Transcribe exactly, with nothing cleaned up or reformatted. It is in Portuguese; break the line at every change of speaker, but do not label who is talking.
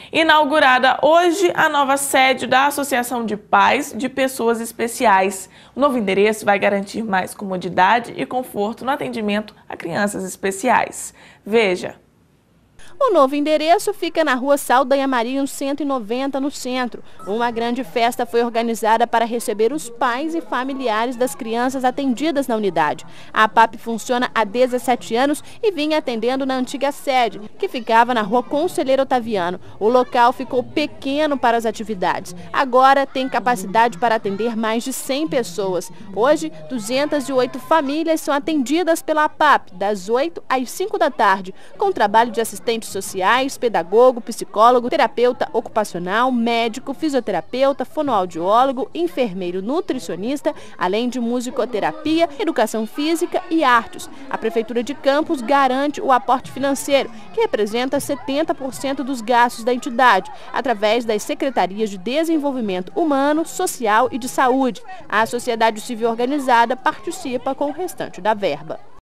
Inaugurada hoje a nova sede da Associação de Pais de Pessoas Especiais. O novo endereço vai garantir mais comodidade e conforto no atendimento a crianças especiais. Veja.
O novo endereço fica na rua Saldanha Marinho cento e noventa, no centro. Uma grande festa foi organizada para receber os pais e familiares das crianças atendidas na unidade. A APAP funciona há dezessete anos e vinha atendendo na antiga sede, que ficava na rua Conselheiro Otaviano. O local ficou pequeno para as atividades. Agora tem capacidade para atender mais de cem pessoas. Hoje, duzentas e oito famílias são atendidas pela APAP, das oito às cinco da tarde, com trabalho de assistentes sociais, pedagogo, psicólogo, terapeuta ocupacional, médico, fisioterapeuta, fonoaudiólogo, enfermeiro, nutricionista, além de musicoterapia, educação física e artes. A Prefeitura de Campos garante o aporte financeiro, que representa setenta por cento dos gastos da entidade, através das Secretarias de Desenvolvimento Humano, Social e de Saúde. A sociedade civil organizada participa com o restante da verba.